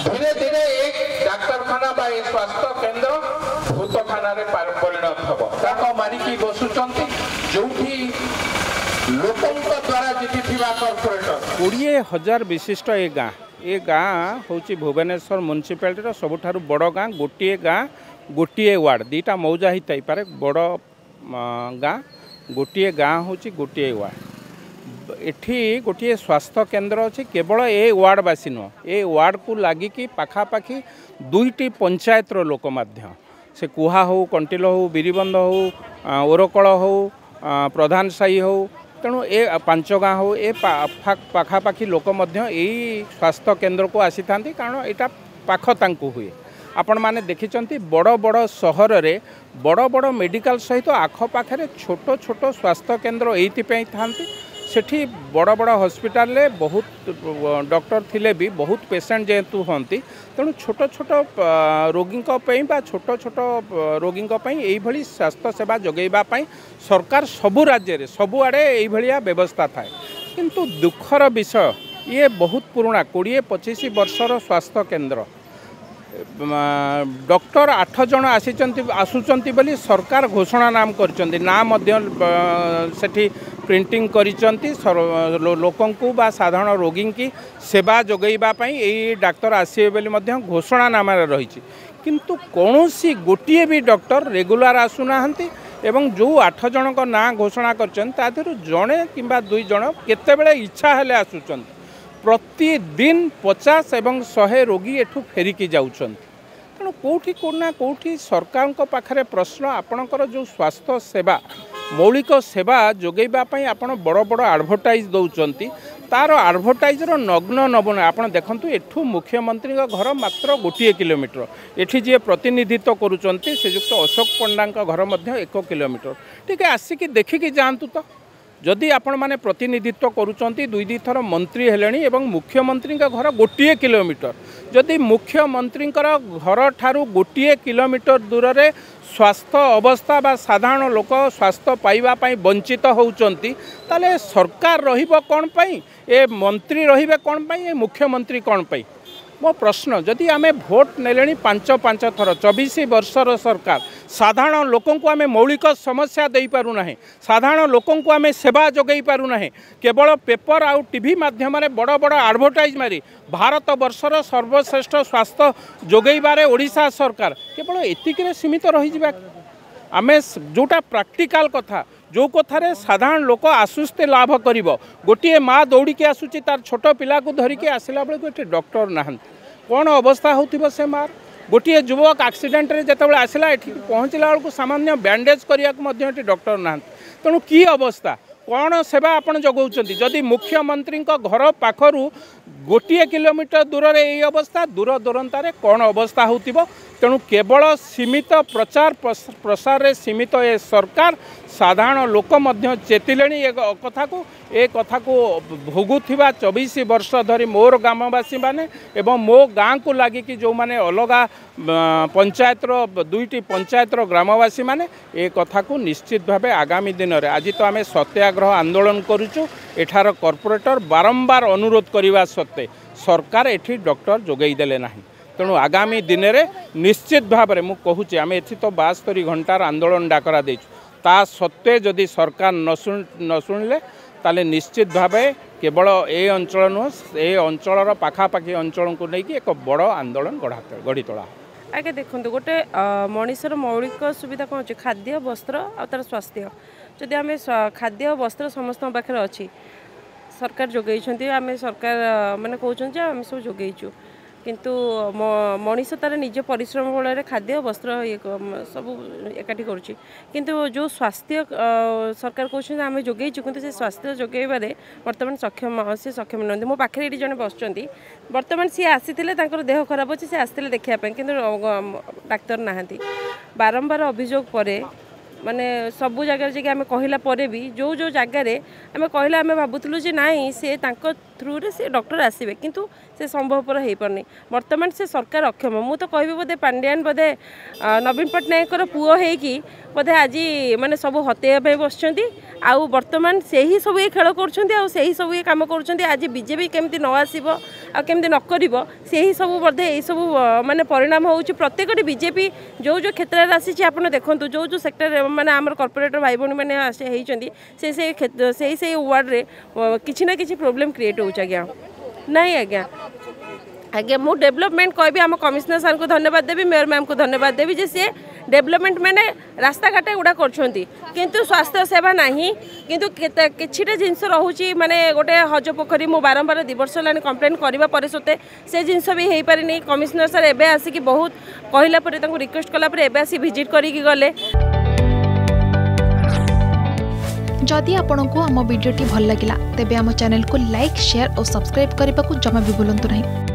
धीरे धीरे एक डाक्तरखाना बा एक स्वास्थ्य केन्द्र भूतखाना परिणत हम ताक मारिकी बसुंट जो लोकों द्वारा जीति कॉर्पोरेटर 20,000 विशिष्ट ए गाँ हूँ भुवनेश्वर म्युनिसिपालिटी सबुठारु बड़ गाँ गोटे गाँ गोटे वार्ड दीटा मौजा होता पारे बड़ गाँ गोटे गाँ हूँ गोटे वार्ड एठी गोटे स्वास्थ्य केन्द्र अच्छी केवल ए वार्डवासी नुह ए वार्ड को लगिकी पखापाखि 2टी पंचायतर लोक से कुहा हो कंटिल हो बिरीबंध हो ओरकल हो प्रधान साई हो तेणु ए 5 गाँ हो ए पाखापाखि लोक यही स्वास्थ्य केन्द्र को आसी था कारण यहाँ पाख तांकु हुए आपण माने देखिचंती बड़ बड़ सहर रे बड़ बड़ मेडिकल सहित आखपाखे छोट छोट स्वास्थ्य केन्द्र ये थांती सेठी बड़ बड़ हॉस्पिटल रे बहुत डॉक्टर थिले भी बहुत पेशेंट जेहेतु होती तेणु छोट छोट रोगी छोट छोट रोगी यही स्वास्थ्य सेवा जोगैवाई सरकार सबु राज्य रे सबुआड़े यही व्यवस्था थाए किंतु दुखर विषय ये बहुत पुराना 20-25 वर्षर स्वास्थ्य केन्द्र डॉक्टर 8 जन आसुचंती बोली सरकार घोषणा नाम करचंती ना मध्य सेठी प्रिंटिंग करिचंती लोकंकु बा साधारण रोगी की सेवा जोगैबा पई एई डाक्टर आसीबे बोली मध्य घोषणा नाम रही किंतु कौनसी गोटे भी डॉक्टर रेगुलर आसुनाहांती एवं जो 8 जन को ना घोषणा करचंती तादेरु जणे किंबा 2 जन केतेबेले इच्छा हेले आसुचंती प्रतिदिन 50 एवं 100 रोगी एठू फेरिकी जाउछन तेणु कौटी कोना कौटी सरकार पाखरे प्रश्न आपणकर जो स्वास्थ्य सेवा मौलिक सेवा जोगैवाई आपण बड़ बड़ आडभटाइज दौरान तार आडभटाइजर नग्न नमूना आप देखु एठू मुख्यमंत्री घर मात्र 1 किलोमीटर एठी जी प्रतिनिधित्व करुँच श्रीजुक्त अशोक पंडा घर 1 किलोमीटर टी आसिकी देखिकी जातु तो जदि आपण माने प्रतिनिधित्व करुँच 2 थर मंत्री हेलेनी एवं मुख्यमंत्री घर 1 किलोमीटर जदि मुख्यमंत्री घर ठारू 1 किलोमीटर दूर रे स्वास्थ्य अवस्था बा साधारण लोक स्वास्थ्य पाइबापी वंचित होउचंती ताले सरकार रहिबो कोन पई ए मंत्री रहिबे कोन पई ए मुख्यमंत्री कोन पई मो प्रश्न जदि आमे भोट नेलेनी 5 थर 24 वर्षर सरकार साधारण लोकों को आमे मौलिक समस्या दे पारु नाही साधारण लोकों को आमे सेवा जोगई पारु नाही केवल पेपर आउ टीवी माध्यम रे बड़ बड़ एडवर्टाइज मारी भारत वर्षर सर्वश्रेष्ठ स्वास्थ्य जोगईबारे ओडिशा सरकार केवल एतिके सीमित रही जिबा आमे जोटा प्रैक्टिकल कथा जो कथार साधारण लोक आश्वस्ति लाभ कर गोटे माँ दौड़ी आसूची तार छोट पिला को धरिकी आसला बेलू ये डॉक्टर ना कौन अवस्था हो से मार गोटे युवक एक्सीडेंट रे जिते आसला ये पहुँचला बेलू सामान्य बैंडेज करने डॉक्टर ना तेणु की अवस्था कौन सेवा आपड़ जगाऊँच जदि मुख्यमंत्री घर पाखर 1 किलोमीटर दूर रे ये अवस्था दूर दूरंतार कौन अवस्था हो तेणु केवल सीमित प्रचार प्रसार रे सीमित ए सरकार साधारण लोक मध्य चेतिले ए कथा को भोगुवा 24 वर्ष धरी मोर ग्रामवासी माने एवं मो गाँ को लगिकी जो माने अलग पंचायतर 2टी पंचायतर ग्रामवासी माने ए कथा को निश्चित भाव आगामी दिन में आज तो आम सत्याग्रह आंदोलन करुचु एठार कॉर्पोरेटर बारंबार अनुरोध करने सत्ते सरकार एठी डॉक्टर जोगई देले नाही तेणु आगामी दिन में निश्चित भाव में मुझे आम एथि तो 72 घंटार आंदोलन डाकरा देचु ता सत्वे जदि सरकार न शुणिले ताले निश्चित भाव केवल ए अंचल नुह ए अंचल पाखापाखि अंचल को लेकिन एक बड़ आंदोलन गढ़ी तोला आगे देखो गोटे मनीषर मौलिक सुविधा कौन अच्छे खाद्य वस्त्र और तार स्वास्थ्य जदि आम खाद्य वस्त्र समस्त पाखे अच्छी सरकार जोगई आम सरकार मैंने कहते आम सब जोगईचु किंतु मनीष तार निज परिश्रम बल खाद्य वस्त्र ये सब एकाठी करुच्ची किंतु जो स्वास्थ्य सरकार कहते आम जोगईचु किंतु से स्वास्थ्य जोगैबारे बर्तमान से सक्षम नुहति मो पाखे ये जड़े बस बर्तमान सी आसी देह खराब अच्छे सी आसते देखापी कि डाक्तर ना बारंबार अभियोग पर माने सबू जगह जे आम कहला भी जो जो जगार आम कहला आम भावुलु जे नाई से थ्रू रे से डॉक्टर आसवे किंतु से संभवपर हो पारनी बर्तमान से सरकार अक्षम मु तो कहबी बोधे पांड्यान बोधे नवीन पट्टनायक पुओ होगी बोधे आज माने सब हतेया बसुँच आउ बर्तमान से ही सब ये खेल कर सब ये कम कर आज बीजेपी केमती न आसो आमती न कर से ही सब बोधे यही सब माने परिणाम हो प्रत्येक बीजेपी जो जो क्षेत्र में आसी आप देखो जो जो सेक्टर माने आमर कॉर्पोरेटर भाई भाई मैंने से वार्ड रे किसी ना किसी प्रोब्लेम क्रिएट हो नहीं आज्ञा आज्ञा मु डेवलपमेंट कहबी आम कमिशनर सर को धन्यवाद देवी मेयर मैम को धन्यवाद देवी जे सी डेवलपमेंट मैंने रास्ता घाट गुड़ा किंतु स्वास्थ्य सेवा नहीं किंतु किछिटा जिनस रोचे माने गोटे हज पोखरी मु बारंबार 2 वर्ष है कंप्लेन करने पर सत्ते से जिनस भी हो पारे कमिशनर सर एबे आसिक बहुत कहला रिक्वेस्ट कला एबे आसी विजिट करिक गले। जदि आपंक आम भिडी भल लगा तेब आम चैनल को लाइक शेयर और सब्सक्राइब करने को जमा भी भूलु नहीं।